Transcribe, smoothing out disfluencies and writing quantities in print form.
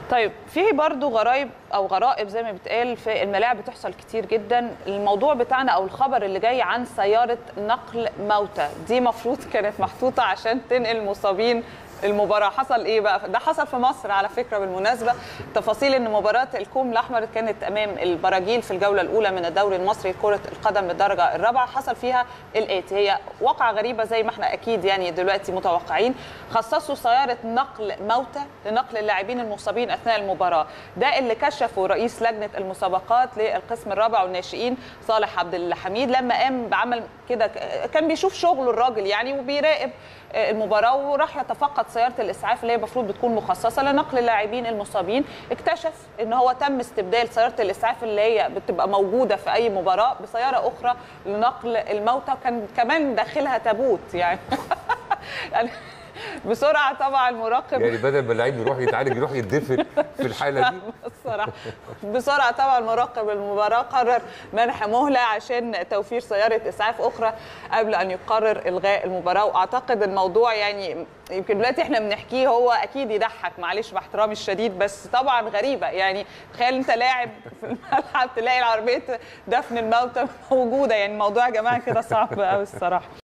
طيب في برضو غرايب او غرائب زي ما بتقال في الملاعب بتحصل كتير جدا. الموضوع بتاعنا او الخبر اللي جاي عن سياره نقل موتى، دي مفروض كانت محطوطه عشان تنقل مصابين المباراه. حصل ايه بقى؟ ده حصل في مصر على فكره بالمناسبه. تفاصيل ان مباراه الكوم الاحمر كانت امام البراجيل في الجوله الاولى من الدوري المصري لكره القدم بالدرجه الرابعه. حصل فيها الاتي، هي واقعه غريبه زي ما احنا اكيد يعني دلوقتي متوقعين. خصصوا سياره نقل موتى لنقل اللاعبين المصابين اثناء المباراه. ده اللي كشفه رئيس لجنه المسابقات للقسم الرابع والناشئين صالح عبد الحميد لما قام بعمل كده. كان بيشوف شغله الراجل يعني وبيراقب المباراه، وراح يتفقد سياره الاسعاف اللي هي المفروض بتكون مخصصه لنقل اللاعبين المصابين. اكتشف ان هو تم استبدال سياره الاسعاف اللي هي بتبقى موجوده في اي مباراه بسياره اخرى لنقل الموتى، وكان كمان داخلها تابوت يعني. يعني بسرعه طبعا المراقب يعني بدل ما اللعيب يروح يتعالج يروح يتدفن في الحاله دي. الصراحه بسرعه طبعا مراقب المباراه قرر منح مهله عشان توفير سياره اسعاف اخرى قبل ان يقرر الغاء المباراه. واعتقد الموضوع يعني يمكن دلوقتي احنا بنحكيه هو اكيد يضحك، معلش باحترامي الشديد، بس طبعا غريبه. يعني تخيل انت لاعب في الملعب تلاقي العربيه دفن الموتى موجوده، يعني الموضوع يا جماعه كده صعب قوي الصراحه.